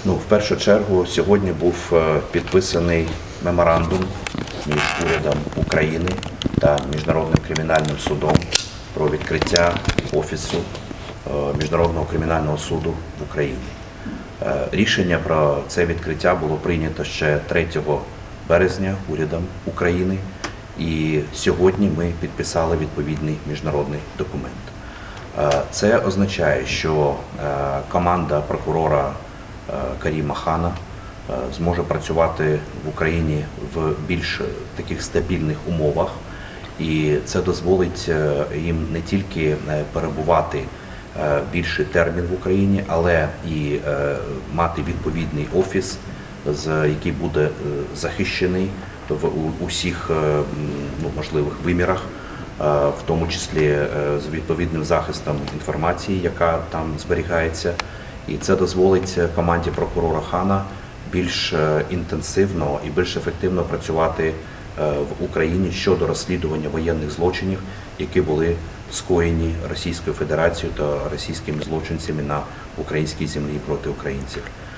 В першу чергу сьогодні був підписаний меморандум між урядом України та Міжнародним кримінальним судом про відкриття Офісу Міжнародного кримінального суду в Україні. Рішення про це відкриття було прийнято ще 3 березня урядом України, і сьогодні ми підписали відповідний міжнародний документ. Це означає, що команда прокурора Каріма Хана зможе працювати в Україні в більш таких стабільних умовах, і це дозволить їм не тільки перебувати більший термін в Україні, але і мати відповідний офіс, який буде захищений в усіх можливих вимірах, в тому числі з відповідним захистом інформації, яка там зберігається. І це дозволить команді прокурора Хана більш інтенсивно і більш ефективно працювати в Україні щодо розслідування воєнних злочинів, які були скоєні Російською Федерацією та російськими злочинцями на українській землі проти українців.